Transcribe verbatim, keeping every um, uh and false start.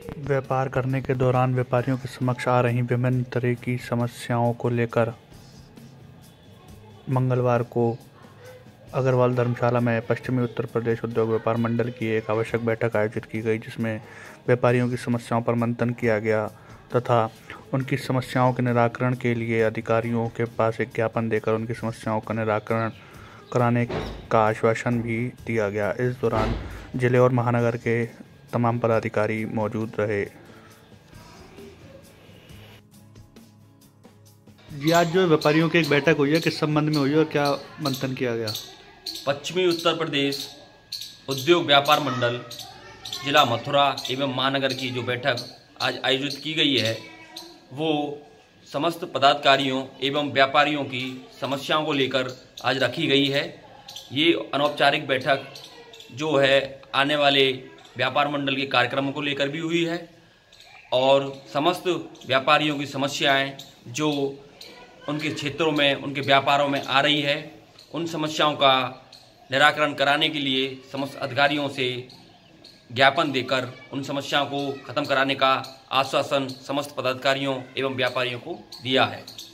व्यापार करने के दौरान व्यापारियों के समक्ष आ रही विभिन्न तरह की समस्याओं को लेकर मंगलवार को अग्रवाल धर्मशाला में पश्चिमी उत्तर प्रदेश उद्योग व्यापार मंडल की एक आवश्यक बैठक आयोजित की गई, जिसमें व्यापारियों की समस्याओं पर मंथन किया गया तथा उनकी समस्याओं के निराकरण के लिए अधिकारियों के पास एक ज्ञापन देकर उनकी समस्याओं का निराकरण कराने का आश्वासन भी दिया गया। इस दौरान जिले और महानगर के तमाम पदाधिकारी मौजूद रहे। जी, आज जो व्यापारियों की एक बैठक हुई है, किस संबंध में हुई है और क्या मंथन किया गया? पश्चिमी उत्तर प्रदेश उद्योग व्यापार मंडल जिला मथुरा एवं महानगर की जो बैठक आज आयोजित की गई है, वो समस्त पदाधिकारियों एवं व्यापारियों की समस्याओं को लेकर आज रखी गई है। ये अनौपचारिक बैठक जो है आने वाले व्यापार मंडल के कार्यक्रमों को लेकर भी हुई है और समस्त व्यापारियों की समस्याएं जो उनके क्षेत्रों में, उनके व्यापारों में आ रही है, उन समस्याओं का निराकरण कराने के लिए समस्त अधिकारियों से ज्ञापन देकर उन समस्याओं को खत्म कराने का आश्वासन समस्त पदाधिकारियों एवं व्यापारियों को दिया है।